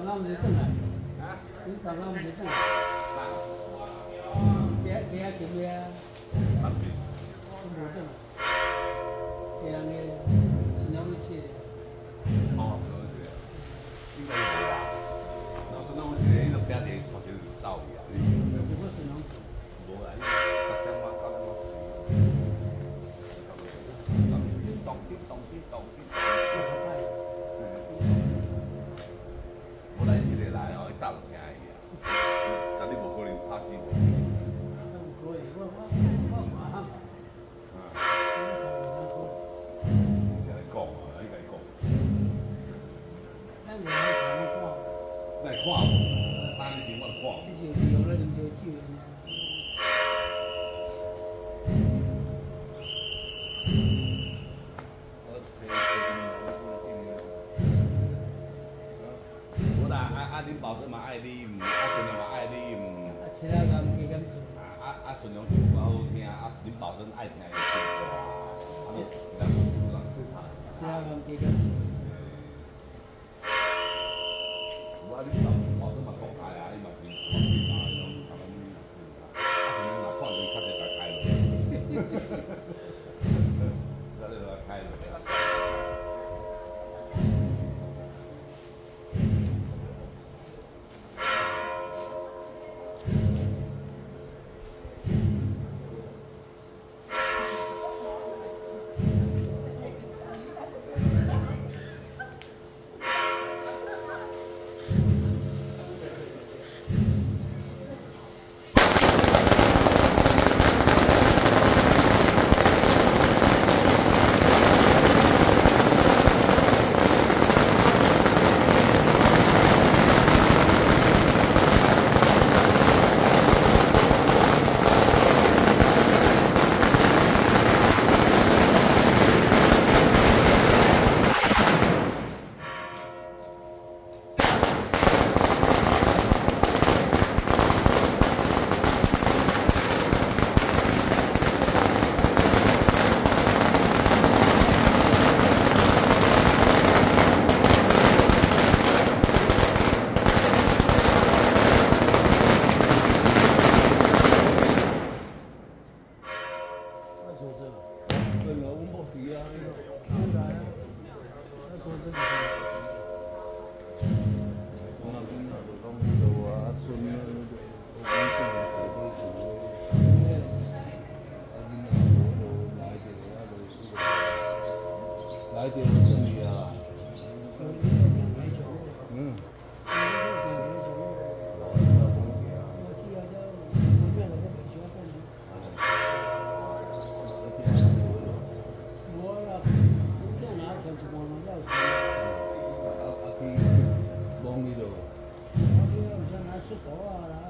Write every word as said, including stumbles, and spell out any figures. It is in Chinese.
刚刚没转来，你刚刚没转来，别别别别，没转来，别人个是两个车。 哦，应该有吧？然后是那种一个一个表弟头就走去啊。 如果是两。 无啦，十点嘛，九点嘛。叮咚叮咚叮咚叮咚。我来一个来哦，伊走唔听伊啊，绝对无可能拍死我。 可以，我我我马上。 是来讲啊，你家讲。 咱个来看看。 来看无？三年前我看。 这就是用了啉烧酒的。啊，恁保证嘛爱啉，啊顺良嘛爱啉。啊，其他人唔加减做。 啊啊啊，顺良唱歌好听，啊恁保证爱听伊唱歌。啊，就一两句一两句拍。 其他人加减做。 有啊，恁保保证嘛讲开啊，伊嘛是讲其他迄种，他们啊顺良若看到伊较实甲开落。较实甲开落。 来点生意啊！嗯。 出头啊！